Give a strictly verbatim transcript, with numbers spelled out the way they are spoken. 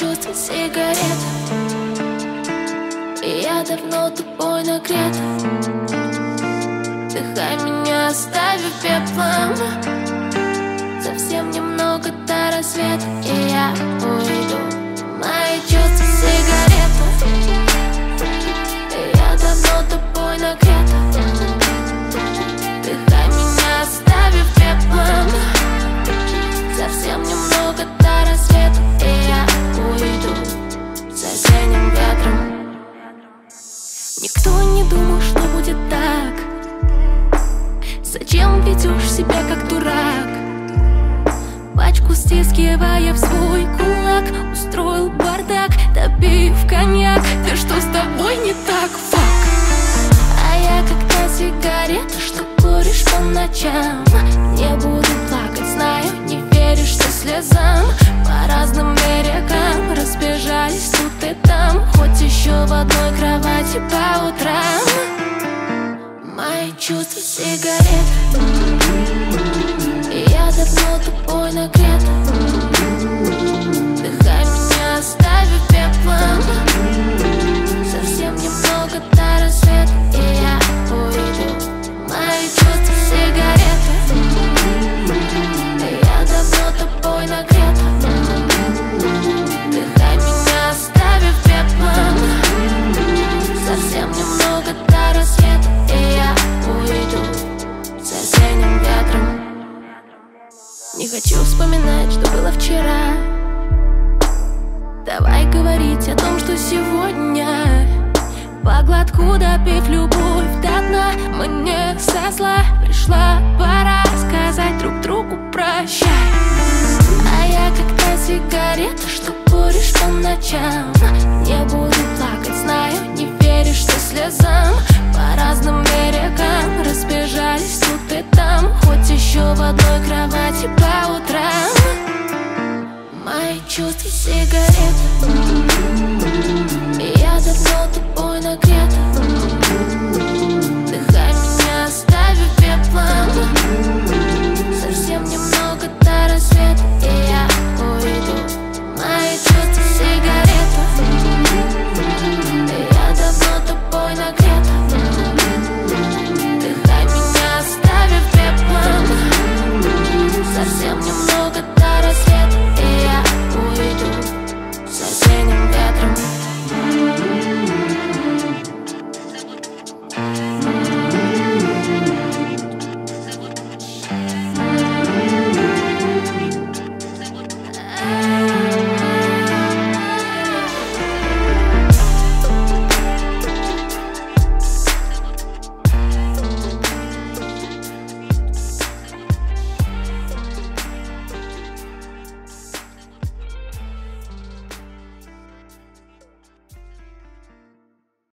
чувства сигарета. И я давно тобой нагрета. Вдыхай меня, оставив пеплом. Совсем немного до рассвета, и я уйду. Мои чувства сигарета. И я давно тобой нагрета. Вдыхай меня, оставив пеплом. Совсем немного до рассвета, и я уйду с осенним ветром. Никто не думал, что будет так. Зачем ведешь себя как дурак? Пачку стискивая в свой кулак, устроил бардак, допив коньяк. Да что с тобой не так, фак? А я как та сигарета, что куришь по ночам. Не буду плакать, знаю, не веришь ты слезам. По разным берегам разбежались тут и там, хоть еще в одной кровати по утрам. Мои чувства сигарета. И я давно тобой нагрета. Вдыхай меня, оставив пеплом. Совсем немного до рассвета, и я уйду. Мои чувства сигарета. И я давно тобой нагрета. Вдыхай меня, оставив пеплом. Совсем немного до рассвета, и я уйду с осенним ветром. Не хочу вспоминать, что было вчера. Давай говорить о том, что сегодня. По глотку допив любовь до дна. Мне со зла пришла пора сказать друг другу прощай. А я как та сигарета, что куришь по ночам. Не буду плакать, знаю, не веришь ты слезам. По разным берегам разбежались тут и там, хоть еще в одной кровати по утрам. Мои чувства сигарета. И я давно тобой нагрета.